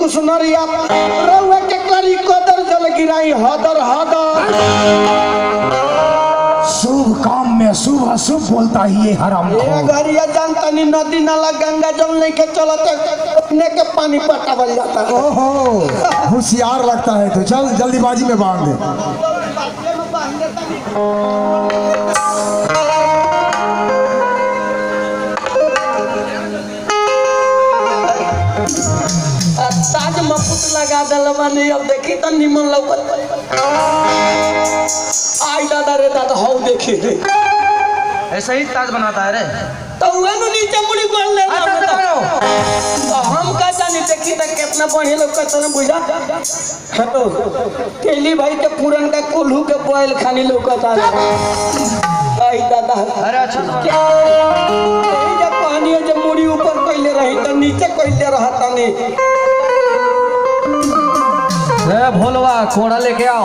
कुसनरिया रउआ के करी कदर जल गिराई हदर हदर। शुभ काम में शुभ अशुभ बोलता ही ये हराम। घरिया जानता नहीं नदी नाला गंगा जल नहीं के चलते अपने के पानी पटावल जाता है। ओहो होशियार लगता है तो चल जल्दीबाजी में बांध दे। ताज मफुत लगा दल माने अब देखी तो निमन लौकत। आई दादा रे दादा हो देखी ऐसा ही ताज बनाता है रे। तो वे नु नीचे मुड़ी कर ले तो हम का जानी देखी त कितना बढ़िया लौकत न बुझा। हटो केली भाई के पूरन का कोल्हू के बोल खानी लौकत आ। आई दादा अरे अच्छा क्या ये कहानी है जब मुड़ी ऊपर कइले रही त नीचे कइले रहता नहीं। भोलवा कोड़ा लेके आओ।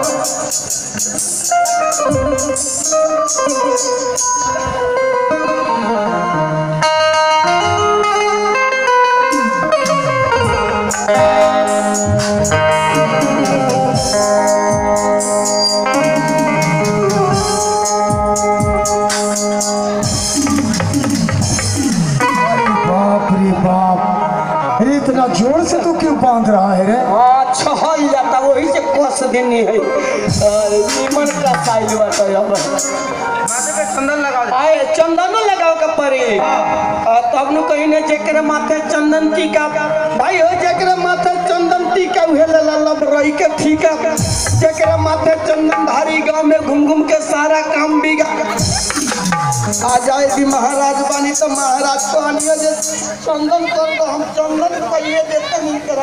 इतना जोर से तो क्यों बांध रहा है रे? छहल जाता वही से कस देनी है नीमन का साइल बात है। अब माथे पे चंदन लगा दे। आए चंदनो लगाओ का परे तब नु कहीं ने जेकरे माथे चंदन टीका भाई हो जेकरे माथे चंदन टीका उहे लब रही के ठीका जेकरे माथे चंदन धारी गांव में घूम घूम के सारा काम बिगा। आ जाए भी महाराज बानी तो महाराज कहनियो जे चंदन कर दो हम चंदन कहिए देते नहीं करा।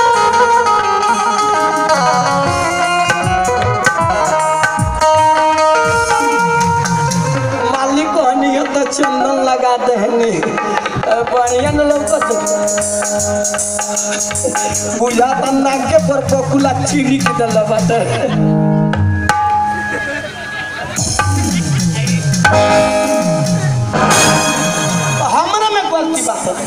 मालिक कहनियो तो चंदन लगा देहनी बढ़िया न लौकत बुझा त नाके पर बकुला चीनी के दल बात। हमरा में गलती बात है।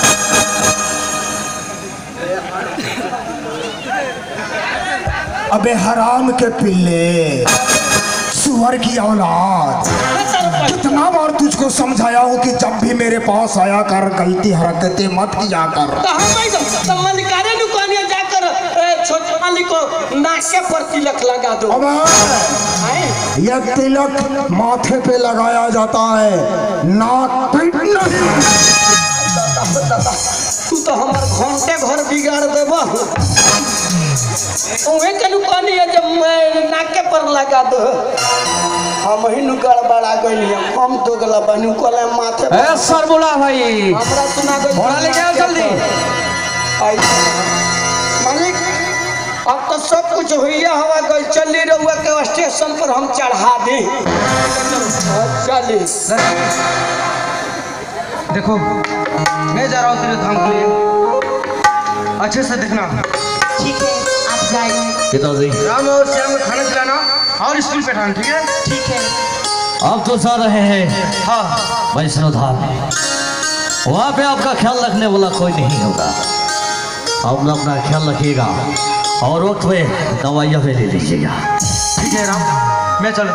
अबे हराम के पिल्ले सुअर की औलाद कितना बार तुझको समझाया हूँ कि जब भी मेरे पास आया कर गलती हरकतें मत किया कर। तो हम तो मलिकारे नु कहनिया जाकर छोटे मालिक को नाके पर तिलक लगा दो। अब यह तिलक माथे पे लगाया जाता है नाक पे नहीं। तू तो हमार घंटे घर बिगाड़ देबो। ओए कनु कहनी है जब नाके पर लगा दो हम ही नु गड़बड़ा गइली हम तो गला बनु कोले माथे ए सर बोला भाई हमरा सुना गई घोड़ा लेके आओ जल्दी। आई मालिक अब तो सब कुछ हुआ हवा गई चली रहुआ के स्टेशन पर हम चढ़ा दी। चली देखो मैं जा रहा हूँ तेरे धाम के लिए अच्छे से देखना। ठीक है आप जाइए। पिताजी राम और श्याम को खाना खिलाना और स्कूल पे ठान ठीक है। ठीक है आप तो जा रहे हैं हाँ वैष्णो धाम वहाँ पे आपका ख्याल रखने वाला कोई नहीं होगा। आप लोग अपना ख्याल रखिएगा और वक्त पे दवाइयाँ भी ले लीजिएगा। ठीक है राम मैं चलो।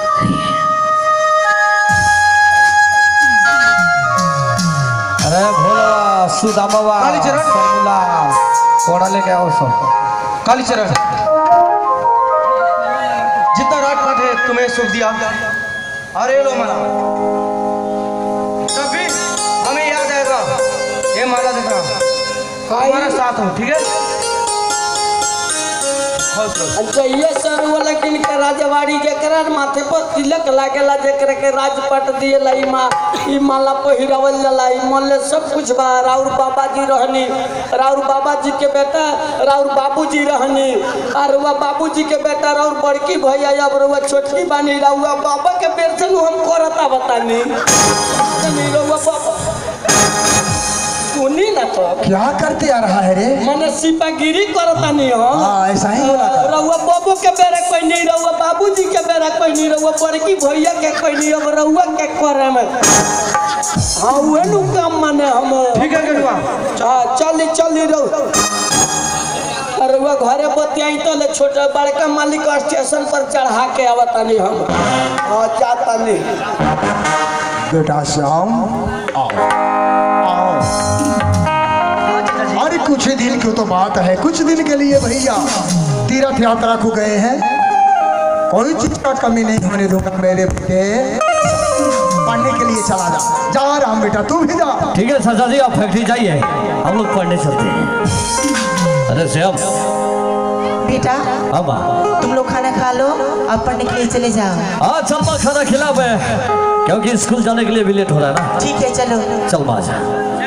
अरे भोला सुदामा कालीचरण कोड़ा लेके आओ सब। कालीचरण जितना रात पाठ है तुम्हें सुख दिया अरे लो माला तब भी हमें याद आएगा ये माला देखना हमारा साथ हो ठीक है। अच्छा ये सर वाला किन के राजवाड़ी जकरा माथे पर तिलक लागेला जकरा के राजपट दिएला ई माला पहिरावल जाला ई मल्ले सब कुछ बा। राउर बाबा जी रहनी राउर बाबा जी के बेटा राउर बाबूजी रहनी और वह बाबूजी के बेटा राउर बड़की भैया अब रउआ छोटकी बानी रउआ बाबा के बेर से हम करता बतानी नहीं रउआ बाबा सुनी ना तो क्या करते आ रहा है रे? मने सिपागिरी करता नहीं हो। हाँ ऐसा ही बोला था। रउआ बाबू के बेरा कोई नहीं रउआ बाबूजी के बेरा कोई नहीं रउआ बड़की भैया के कोई नहीं अब रउआ के करे में हाँ उहे नु काम माने हम ठीक है गड़ुआ चली चली रहो। रवा घरे बतियाई तो ले छोटा बड़का मालिक स्टेशन पर चढ़ा के आवतानी हम। हाँ जाता नहीं। बेटा श्याम आओ आओ। अरे कुछ ही दिन की तो बात है, कुछ दिन के लिए भैया तीर्थ यात्रा को गए हैं। कोई चीज का कमी नहीं होने दूंगा मेरे बेटे। पढ़ने के लिए चला जा राम बेटा, तू भी जा। ठीक है चाचा जी, आप फैक्ट्री जाइए, हम लोग पढ़ने चलते हैं। अरे श्याम बेटा अब तुम लोग खाना खा लो, अब पढ़ने के लिए चले जाओ। आज चम्पा खाना खिला क्योंकि स्कूल जाने के लिए भी लेट हो रहा है ना। ठीक है चलो। चल बाजा।